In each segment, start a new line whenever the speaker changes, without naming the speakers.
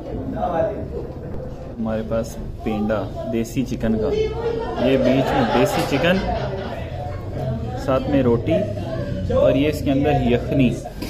हमारे पास पेंडा देसी चिकन का, ये बीच में देसी चिकन, साथ में रोटी, और ये इसके अंदर यखनी।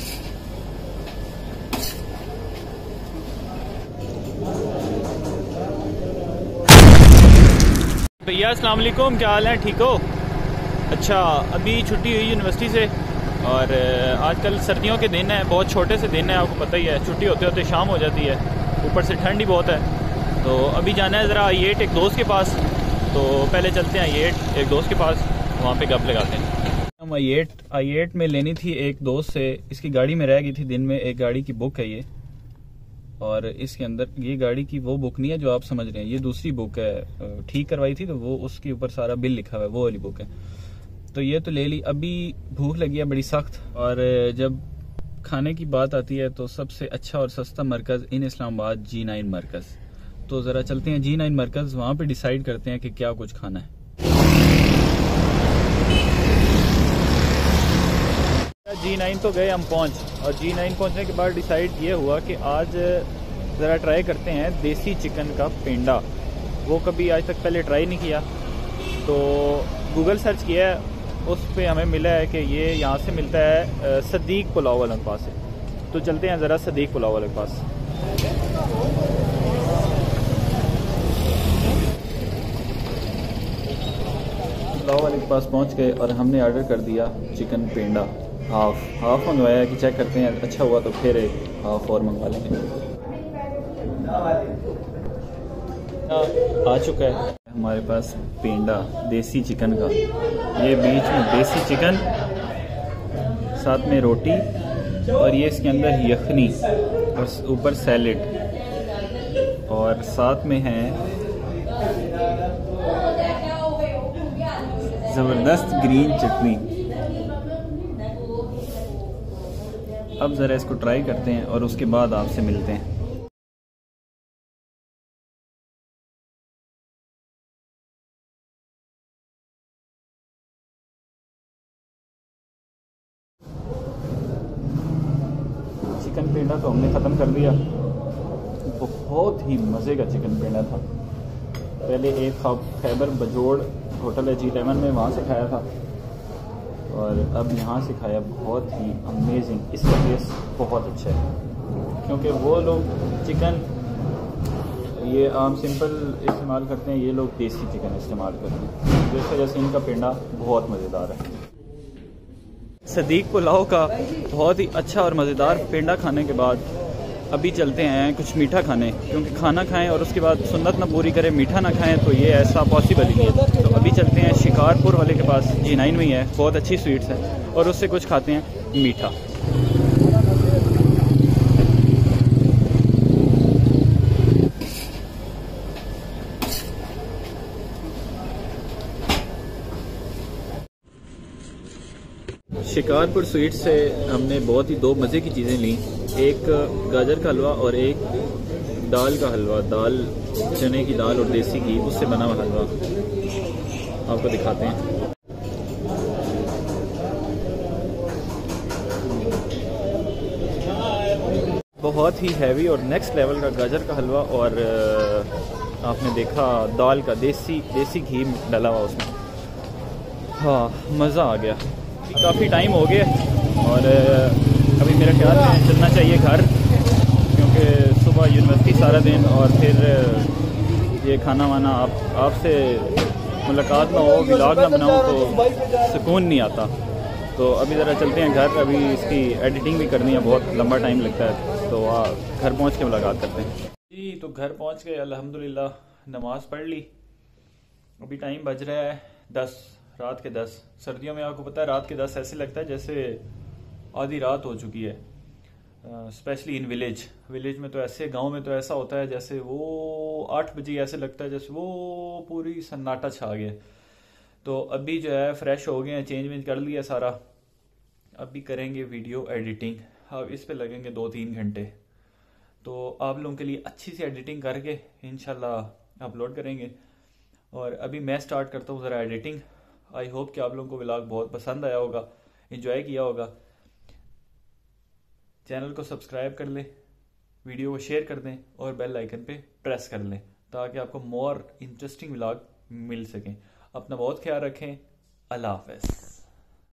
भैया अस्सलाम वालेकुम, क्या हाल है? ठीक हो? अच्छा, अभी छुट्टी हुई यूनिवर्सिटी से और आजकल सर्दियों के दिन है, बहुत छोटे से दिन है, आपको पता ही है। छुट्टी होते होते शाम हो जाती है, ऊपर से ठंड ही बहुत है। तो अभी जाना है ज़रा I8 एक दोस्त के पास, तो पहले चलते हैं I8 एक दोस्त के पास, वहाँ पे गप लगाते हैं। हम I8 में लेनी थी एक दोस्त से, इसकी गाड़ी में रह गई थी दिन में। एक गाड़ी की बुक है ये, और इसके अंदर ये गाड़ी की वो बुक नहीं है जो आप समझ रहे हैं, ये दूसरी बुक है। ठीक करवाई थी तो वो उसके ऊपर सारा बिल लिखा हुआ है, वो वाली बुक है। तो ये तो ले ली। अभी भूख लगी है बड़ी सख्त, और जब खाने की बात आती है तो सबसे अच्छा और सस्ता मरकज़ इन इस्लामाबाद G9 मरकज़। तो ज़रा चलते हैं G9 मरकज़, वहाँ पे डिसाइड करते हैं कि क्या कुछ खाना है। G9 तो गए हम पहुँच, और G9 पहुँचने के बाद डिसाइड ये हुआ कि आज ज़रा ट्राई करते हैं देसी चिकन का पेंडा। वो कभी आज तक पहले ट्राई नहीं किया, तो गूगल सर्च किया है, उस पे हमें मिला है कि ये यहाँ से मिलता है सदीक पुलाव वाले के पास से। तो चलते हैं ज़रा सदीक पुलाव वाले के पास। पुलाव वाले के पास पहुँच गए और हमने ऑर्डर कर दिया चिकन पेंडा। हाफ मंगवाया कि चेक करते हैं, अच्छा हुआ तो फिर एक हाफ और मंगवा लेंगे। आ चुका है हमारे पास पेंडा देसी चिकन का, ये बीच में देसी चिकन, साथ में रोटी, और ये इसके अंदर यखनी, और ऊपर सैलेड, और साथ में है ज़बरदस्त ग्रीन चटनी। अब ज़रा इसको ट्राई करते हैं और उसके बाद आपसे मिलते हैं। चिकन पेंडा तो हमने ख़त्म कर दिया, बहुत ही मज़े का चिकन पेंडा था। पहले एक खैबर बजोड़ होटल है G11 में, वहाँ से खाया था, और अब यहाँ से खाया। बहुत ही अमेजिंग, इसका टेस्ट बहुत अच्छा है, क्योंकि वो लोग चिकन ये आम सिंपल इस्तेमाल करते हैं, ये लोग देसी चिकन इस्तेमाल करते हैं, जिस वजह से इनका पेंडा बहुत मज़ेदार है। सदीक पुलाव का बहुत ही अच्छा और मज़ेदार पेंडा खाने के बाद अभी चलते हैं कुछ मीठा खाने, क्योंकि खाना खाएं और उसके बाद सुन्नत ना पूरी करें, मीठा ना खाएं, तो ये ऐसा पॉसिबल ही नहीं है। तो अभी चलते हैं शिकारपुर वाले के पास, G9 में ही है, बहुत अच्छी स्वीट्स है, और उससे कुछ खाते हैं मीठा। शिकारपुर स्वीट से हमने बहुत ही दो मज़े की चीज़ें ली, एक गाजर का हलवा और एक दाल का हलवा, दाल चने की दाल और देसी घी उससे बना हुआ हलवा, आपको दिखाते हैं। बहुत ही हैवी और नेक्स्ट लेवल का गाजर का हलवा, और आपने देखा दाल का देसी घी डाला हुआ उसमें। हाँ, मज़ा आ गया। काफ़ी टाइम हो गया और अभी मेरे ख्याल में चलना चाहिए घर, क्योंकि सुबह यूनिवर्सिटी सारा दिन, और फिर ये खाना वाना आपसे मुलाकात ना हो, व्लॉग ना बनाऊँ तो सुकून नहीं आता। तो अभी ज़रा चलते हैं घर, अभी इसकी एडिटिंग भी करनी है, बहुत लंबा टाइम लगता है, तो घर पहुँच के मुलाकात करते हैं जी। तो घर पहुँच गए अल्हम्दुलिल्लाह, नमाज़ पढ़ ली। अभी टाइम बज रहा है 10, रात के 10। सर्दियों में आपको पता है रात के 10 ऐसे लगता है जैसे आधी रात हो चुकी है, स्पेशली इन विलेज में तो ऐसे, गांव में तो ऐसा होता है जैसे वो 8 बजे ऐसे लगता है जैसे वो पूरी सन्नाटा छा गया। तो अभी जो है फ्रेश हो गए हैं, चेंज कर लिया सारा, अभी करेंगे वीडियो एडिटिंग। अब इस पे लगेंगे 2-3 घंटे, तो आप लोगों के लिए अच्छी सी एडिटिंग करके इंशाल्लाह अपलोड करेंगे। और अभी मैं स्टार्ट करता हूँ ज़रा एडिटिंग। आई होप कि आप लोगों को व्लॉग बहुत पसंद आया होगा, एंजॉय किया होगा। चैनल को सब्सक्राइब कर ले, वीडियो को शेयर कर दें और बेल आइकन पे प्रेस कर लें ताकि आपको मोर इंटरेस्टिंग व्लॉग मिल सकें। अपना बहुत ख्याल रखें। अल्लाह हाफ़िज़।